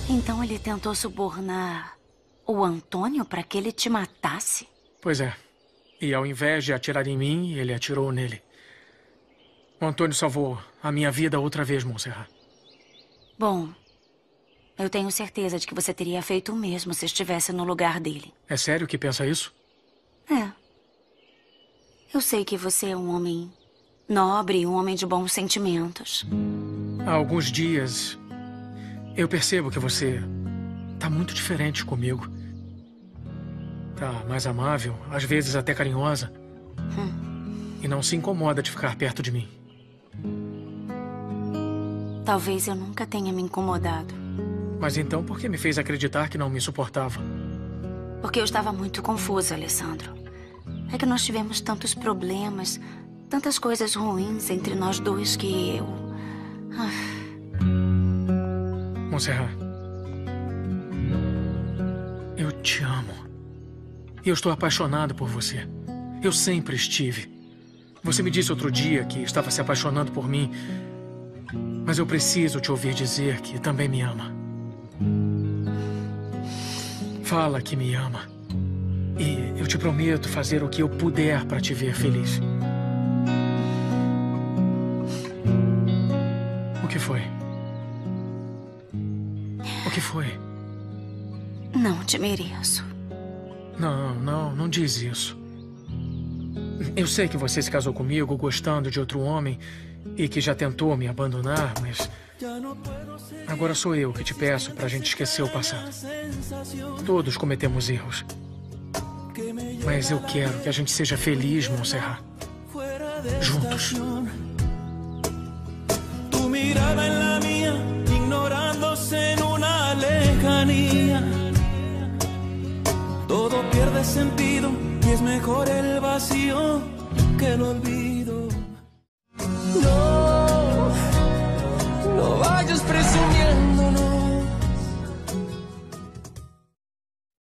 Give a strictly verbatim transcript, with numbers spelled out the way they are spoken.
Então ele tentou subornar o Antônio para que ele te matasse? Pois é. E ao invés de atirar em mim, ele atirou nele. O Antônio salvou a minha vida outra vez, Montserrat. Bom, eu tenho certeza de que você teria feito o mesmo se estivesse no lugar dele. É sério que pensa isso? É. Eu sei que você é um homem nobre e um homem de bons sentimentos. Há alguns dias, eu percebo que você tá muito diferente comigo. Tá mais amável, às vezes até carinhosa. Hum. E não se incomoda de ficar perto de mim. Talvez eu nunca tenha me incomodado. Mas então por que me fez acreditar que não me suportava? Porque eu estava muito confusa, Alessandro. É que nós tivemos tantos problemas, tantas coisas ruins entre nós dois que eu... Ah. Montserrat, eu te amo. E eu estou apaixonado por você. Eu sempre estive. Você me disse outro dia que estava se apaixonando por mim. Mas eu preciso te ouvir dizer que também me ama. Fala que me ama. E eu te prometo fazer o que eu puder para te ver feliz. O que foi? O que foi? Não te mereço. Não, não, não diz isso. Eu sei que você se casou comigo gostando de outro homem e que já tentou me abandonar, mas... agora sou eu que te peço pra gente esquecer o passado. Todos cometemos erros. Mas eu quero que a gente seja feliz, Montserrat. Juntos. Tu mirada en la mía, ignorándose en una lejanía. Todo pierde sentido y es mejor el vacío que el olvido. No, no vayas preso.